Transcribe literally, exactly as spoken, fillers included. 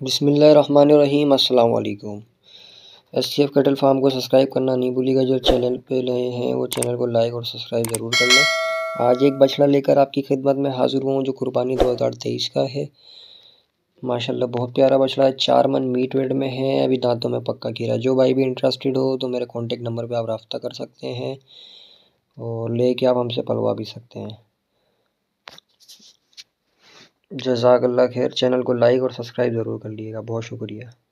बिस्मिल्लाहिर्रहमानिर्रहीम। अस्सलाम वालेकुम। S C F cattle farm को सब्सक्राइब करना नहीं भूलिएगा। जो चैनल पे नए हैं वो चैनल को लाइक और सब्सक्राइब ज़रूर कर लें। आज एक बछड़ा लेकर आपकी खिदमत में हाज़िर हुआ हूँ जो कुर्बानी दो हज़ार तेईस का है। माशाल्लाह बहुत प्यारा बछड़ा है। चार मन मीट वेट में है। अभी दांतों में पक्का कीरा। जो भाई भी इंटरेस्टेड हो तो मेरे कॉन्टेक्ट नंबर पर आप रब्ता कर सकते हैं और लेके आप हमसे पलवा भी सकते हैं। जज़ाकल्लाह खैर। चैनल को लाइक और सब्सक्राइब ज़रूर कर लीजिएगा। बहुत शुक्रिया।